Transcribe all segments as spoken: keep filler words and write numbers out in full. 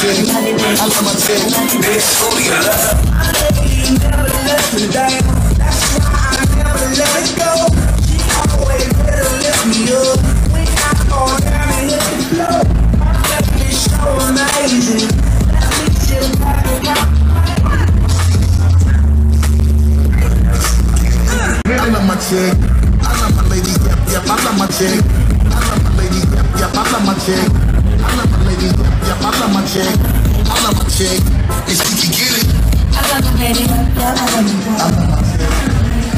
chick. I love my chick. Bitch, who you love? My lady never lets me down. That's why I never let it go. She always ready to lift me up. When I fall down and hit the floor, my baby is so amazing. Let me chill back and rock. I love my chick. I love my lady. Yep, yep. I love my chick. I love my lady. Yep, yep. I love my chick. I love my lady. Yep, yep. I love my chick. I love my chick. And she can get it. I love my lady. Yep, I love my chick. I love my chick.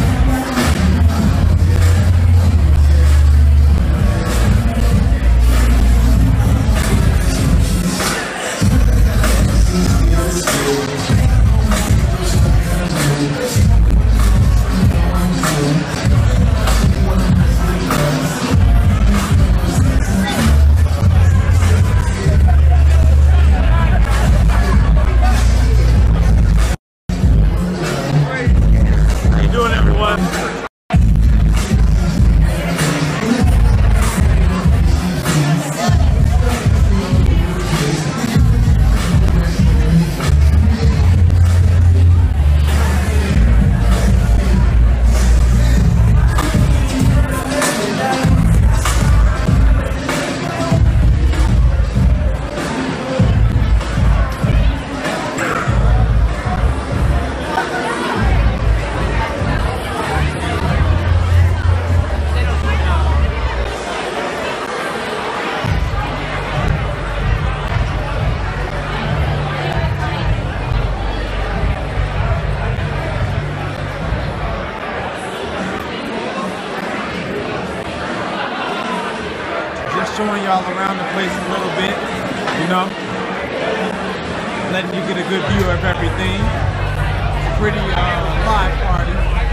Showing y'all around the place a little bit, you know, letting you get a good view of everything. It's a pretty uh, live party.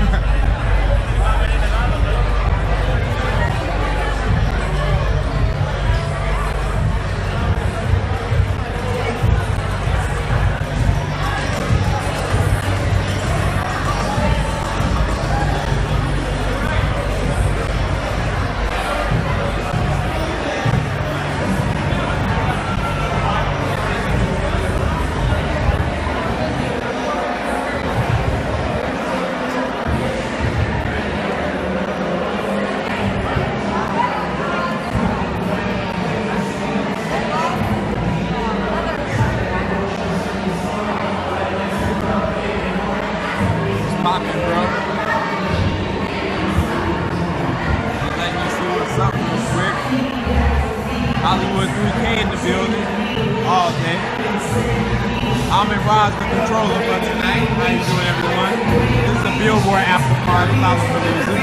Popping, bro. Letting you see what's up real quick. Hollywood three K in the building all day. I'm in Roz, the controller for tonight. How you doing, everyone? This is a Billboard after party, Lollapalooza.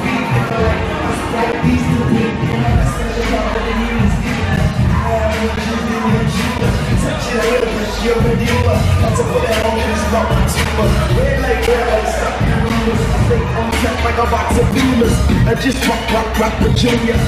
Like a box of beamers, I just rock, rock, rock with Junior.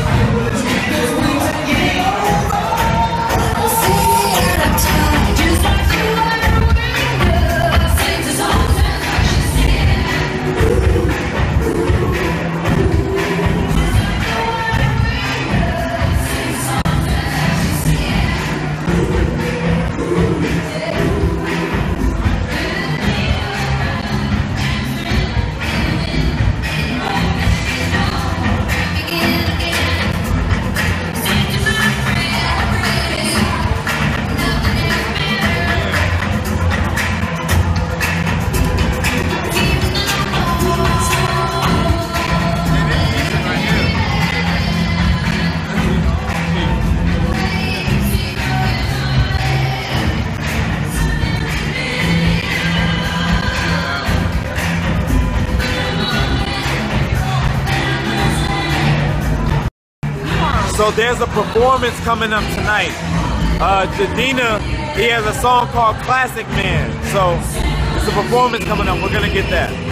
So there's a performance coming up tonight. Uh, Jadina, he has a song called Classic Man. So it's a performance coming up. We're gonna get that.